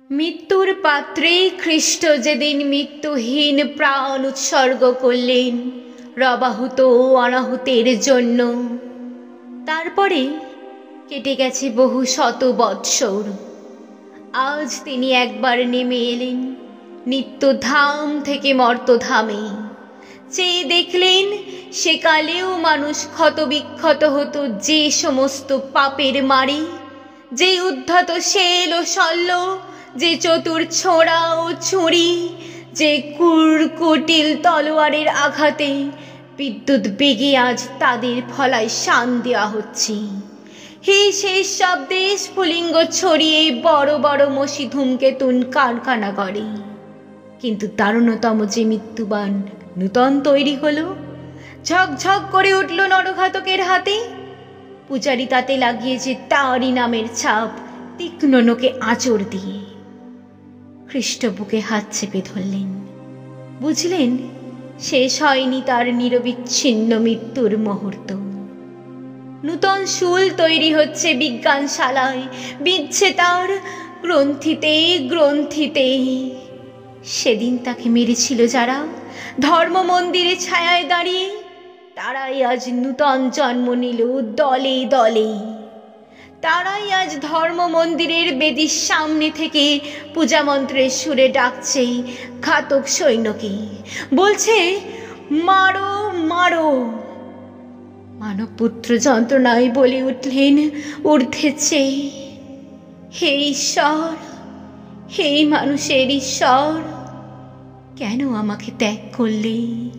মৃত্যুর পাত্রে খ্রিস্ট যেদিন মৃত্যুহীন প্রাণ উৎসর্গ করলেন রবাহুত ও অনাহুতের জন্য, তারপরে কেটে গেছে বহু শত বৎসর। আজ তিনি একবার নেমে এলেন নিত্যধাম থেকে মর্তধামে। চেয়ে দেখলেন সেকালেও মানুষ ক্ষতবিক্ষত হতো যে সমস্ত পাপের মারি, যে উদ্ধত শেল ও শল্য, যে চতুর ছোঁড়া ও ছুরি, যে কুটিল তলোয়ারের আঘাতে বিদ্যুৎ বেগে আজ তাদের ফলায় শান দেওয়া হচ্ছে। হে শেষ শব্দে স্ফুলিঙ্গ ছড়িয়ে বড় বড় মসি ধূমকেতুন কারখানা করে। কিন্তু দারুণতম যে মৃত্যুবান নূতন তৈরি হলো, ঝকঝক করে উঠল নরঘাতকের হাতে। পূজারি তাতে লাগিয়েছে তারই নামের ছাপ তীক্ষ্ণ নোকে আঁচড় দিয়ে। খ্রিস্ট বুকে হাত চেপে ধরলেন, বুঝলেন শেষ হয়নি তার নিরবিচ্ছিন্ন মৃত্যুর মুহূর্ত। নূতন শুল তৈরি হচ্ছে বিজ্ঞানশালায়, বিচ্ছে তার গ্রন্থিতে গ্রন্থিতে। সেদিন তাকে মেরেছিল যারা ধর্ম মন্দিরে ছায়ায় দাঁড়িয়ে, তারাই আজ নূতন জন্ম নিল দলে দলে। তারাই আজ ধর্ম মন্দিরের বেদির সামনে থেকে পূজা মন্ত্রের সুরে ডাকছে ঘাতক সৈন্যকে, বলছে মারো মারো। মানবপুত্র যন্ত্রণায় বলে উঠলেন ঊর্ধ্বে চেয়ে, হে ঈশ্বর, হে মানুষের ঈশ্বর, কেন আমাকে ত্যাগ করলে?